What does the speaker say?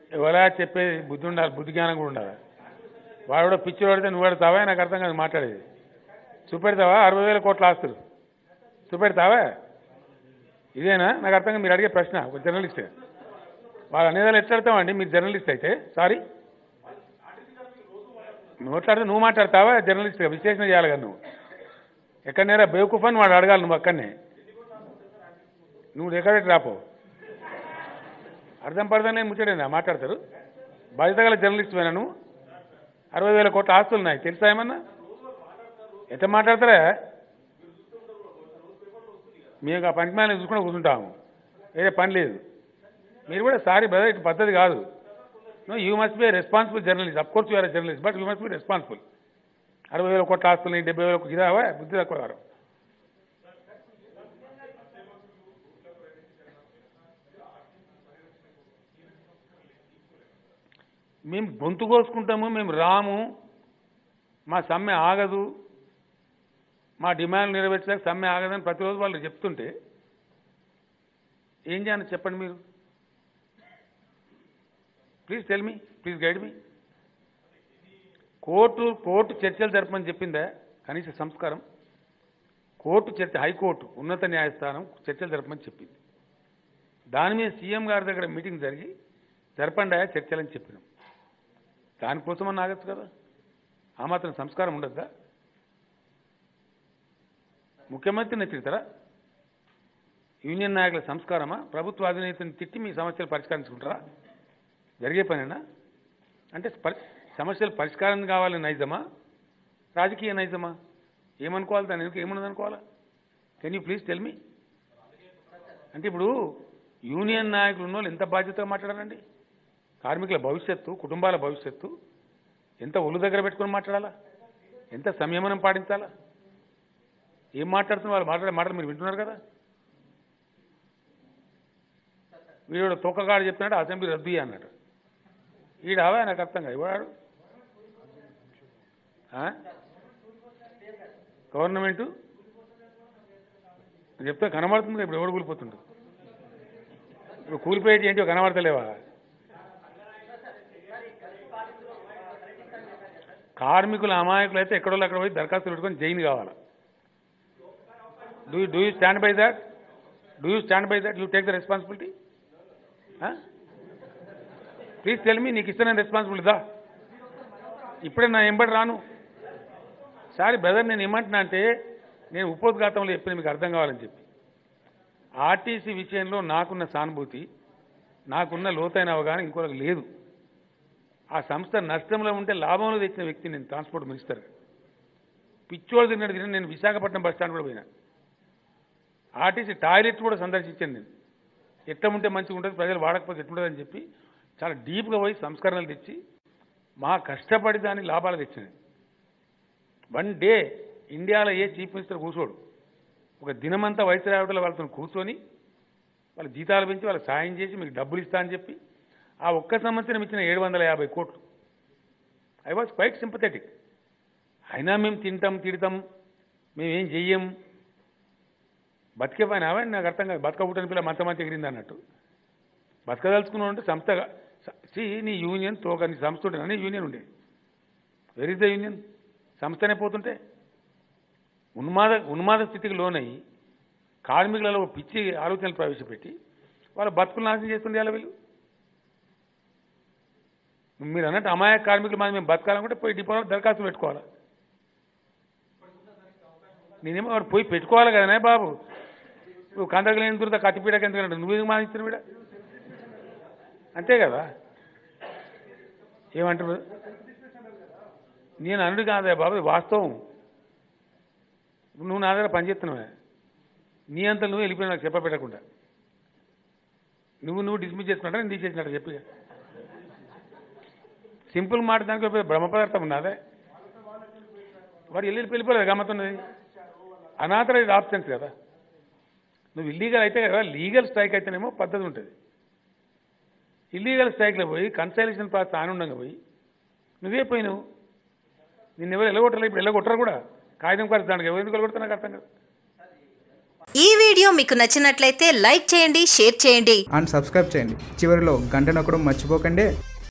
ఎవరా చెప్పేది బుద్ధి ఉండాలి, బుద్ధి జ్ఞానం కూడా ఉండాలి. వాడు కూడా పిచ్చి పడితే నువ్వు పెడతావా? నాకు అర్థం కాదు మాట్లాడేది. చూపెడతావా 60,000 కోట్ల ఆస్తులు చూపెడతావా? ఇదేనా నాకు అర్థం కాదు. మీరు అడిగే ప్రశ్న ఒక జర్నలిస్టే. వాళ్ళు అనేదాలు ఎట్లాడతామండి మీరు జర్నలిస్ట్ అయితే? సారీ, నువ్వు మాట్లాడితే నువ్వు మాట్లాడతావా? జర్నలిస్ట్గా విశ్లేషణ చేయాలి కదా నువ్వు. ఎక్కడనేరా బేవకూఫ్ అని వాడు అడగాలి నువ్వు అక్కడనే. నువ్వు ఎక్కడెట్టి రాపో అర్థం పడదని నేను ముచ్చడేనా మాట్లాడతారు. బాధ్యత గల జర్నలిస్ట్ పోయినా నువ్వు. 60,000 కోట్ల ఆస్తులు ఉన్నాయి తెలుసా ఏమన్నా? ఎట్లా మాట్లాడతారా? మేము ఆ పనికి మేళ చూసుకుంటూ కూర్చుంటాము, వేరే పని లేదు. మీరు కూడా సారీ బ్రదర్ ఇటు పద్ధతి కాదు. No, you must be a responsible journalist. Of course you are a journalist, but you must be responsible. 60,000 కోట్ల ఆస్తులు 70,000 ఇదావా బుద్ధి తక్కువ వారు. మేము గొంతు కోసుకుంటాము, మేము రాము, మా సమ్మె ఆగదు, మా డిమాండ్ నెరవేర్చడానికి సమ్మె ఆగదని ప్రతిరోజు వాళ్ళు చెప్తుంటే ఏం చేయాలని చెప్పండి మీరు. Please tell me, please guide me. Court చర్చలు జరపమని చెప్పిందా? కనీస సంస్కారం. కోర్టు చర్చ, హైకోర్టు ఉన్నత న్యాయస్థానం చర్చలు జరపమని చెప్పింది. దాని మీద సీఎం గారి దగ్గర మీటింగ్ జరిగి జరపండా చర్చలని చెప్పినాం. దానికోసమని ఆగచ్చు కదా. ఆ మాత్రం సంస్కారం ఉండద్దా? ముఖ్యమంత్రిని తిడతారా? యూనియన్ నాయకుల సంస్కారమా? ప్రభుత్వ అధినేతని తిట్టి మీ సమస్యలు పరిష్కరించుకుంటారా? జరిగే పనేనా? అంటే సమస్యలు పరిష్కారం కావాలని నైజమా, రాజకీయ నైజమా? ఏమనుకోవాలి దాని ఎందుకు? ఏమున్నది అనుకోవాలా? Can you please tell me. అంటే ఇప్పుడు యూనియన్ నాయకులు ఉన్న వాళ్ళు ఎంత బాధ్యతగా మాట్లాడాలండి? కార్మికుల భవిష్యత్తు, కుటుంబాల భవిష్యత్తు ఎంత ఒళ్ళు దగ్గర పెట్టుకుని మాట్లాడాలా? ఎంత సంయమనం పాటించాలా? ఏం మాట్లాడుతున్న వాళ్ళు మాట్లాడే మాటలు మీరు వింటున్నారు కదా. వీడు తొక్కగాడు చెప్తున్నాడు అసెంబ్లీ రద్దు అన్నాడు. ఈడావా నాకు అర్థం కాదు. ఇవాడు గవర్నమెంటు చెప్తే కనబడుతుంది. ఇప్పుడు ఎవడు కూలిపోతుండు? ఇప్పుడు కూలిపోయేటి ఏంటో కనబడతలేవా? కార్మికుల అమాయకులు అయితే ఎక్కడో అక్కడ పోయి దరఖాస్తులు పెట్టుకొని జైలు కావాలా? Do you stand by that? Do you stand by that? You take the responsibility? Please tell me. నీకు ఇష్టమైన రెస్పాన్సిబిలిటీ దా. ఇప్పుడే నా ఎంబడి రాను. సారీ బ్రదర్, నేను ఏమంటున్నా అంటే నేను ఉపోద్ఘాతంలో చెప్పిన మీకు అర్థం కావాలని చెప్పి. ఆర్టీసీ విషయంలో నాకున్న సానుభూతి, నాకున్న లోతైన అవగాహన ఇంకోరికి లేదు. ఆ సంస్థ నష్టంలో ఉంటే లాభంలో తెచ్చిన వ్యక్తి నేను, ట్రాన్స్పోర్ట్ మినిస్టర్. పిచ్చోళ్ళు తిన్న నేను విశాఖపట్నం బస్ స్టాండ్ కూడా పోయినా. ఆర్టీసీ టాయిలెట్ కూడా సందర్శించాను నేను. ఎట్లా ఉంటే మంచిగా ఉంటుంది, ప్రజలు వాడకపోతే ఎట్లుంటుందని చెప్పి చాలా డీప్గా పోయి సంస్కరణలు తెచ్చి మా కష్టపడి దాని లాభాలు తెచ్చినాయి. వన్ డే ఇండియాలో ఏ చీఫ్ మినిస్టర్ కూర్చోడు. ఒక దినమంతా వైస్రాయలో వాళ్ళతో కూర్చొని వాళ్ళ జీతాలు పెంచి వాళ్ళకి సాయం చేసి మీకు డబ్బులు ఇస్తా అని చెప్పి ఆ ఒక్క సంవత్సరం ఇచ్చిన 750 కోట్లు. I was quite sympathetic. అయినా మేము తింటాం, తిడతాం, మేమేం చెయ్యం. బతికే పని అవన్నీ నాకు అర్థం కాదు. బతకబుట్టని పిల్ల మంచి ఎగిరింది అన్నట్టు. బతకదలుచుకున్నావు అంటే సంస్థగా నీ యూనియన్ తోక, నీ సంస్థ ఉంటే నీ యూనియన్ ఉండేది. Where is the union? సంస్థనే పోతుంటే ఉన్మాద స్థితికి లోనయ్యి కార్మికులలో పిచ్చి ఆలోచనలు ప్రవేశపెట్టి వాళ్ళ బతుకులు నాశనం చేస్తుండే వాళ్ళ వీళ్ళు. మీరు అన్నట్టు అమాయక కార్మికులు మనం మేము బతకాలనుకుంటే పోయి డిపోలో దరఖాస్తు పెట్టుకోవాలా? నేనేమో వాడు పోయి పెట్టుకోవాలి కదనే బాబు. నువ్వు కందకు లేని దూరత కత్తిపీడకి ఎందుకంటే నువ్వు మానిస్తున్న వీడ అంతే కదా. ఏమంటారు? నేను అనుడు కాదా బాబు, వాస్తవం. నువ్వు నా దగ్గర పనిచేస్తున్నావే, నీ అంతా నువ్వు వెళ్ళిపోయినా నాకు చెప్పబెట్టకుండా. నువ్వు డిస్మిస్ చేసుకున్నట్ట నేను తీసేసినట్ట చెప్పి సింపుల్ మాట. దానికి బ్రహ్మ పదార్థం ఉన్నదే. వాడు వెళ్ళిపోలేదు గమ్మతున్నది. అనాథరైజ్ ఆప్షన్స్ కదా. నువ్వు ఇల్లీగల్ అయితే కదా, లీగల్ స్ట్రైక్ అయితేనేమో పద్ధతి ఉంటుంది. ఇల్లీగల్ స్ట్రైక్లో పోయి కన్సల్టేషన్ ప్రాసెస్ ఆనందంగా పోయి నువ్వే పోయినావు. నిన్ను ఎవరు వెళ్ళగొట్టలేదు. ఇప్పుడు వెళ్ళగొట్టరు కూడా. కాగితం పరిస్థితి దానికి ఎవరు ఎందుకు వెళ్ళగొడతా నాకు అర్థం కాదు. ఈ వీడియో వీడియో మీకు నచ్చినట్లయితే లైక్ చేయండి, షేర్ చేయండి అండ్ సబ్స్క్రైబ్ చేయండి. చివరిలో గంట నొక్కడం మర్చిపోకండి.